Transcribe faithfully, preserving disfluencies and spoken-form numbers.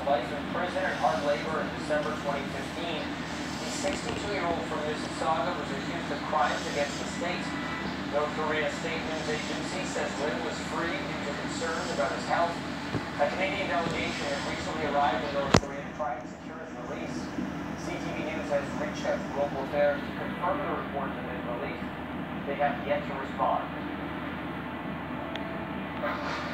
life in prison and hard labor in December twenty fifteen. The sixty-two-year-old from Mississauga was accused of crimes against the state. North Korea State News Agency says Lin was free due to concerns about his health. A Canadian delegation had recently arrived in North Korea to try and secure his release. C T V News has reached out to local affairs to confirm the report of his release. They have yet to respond.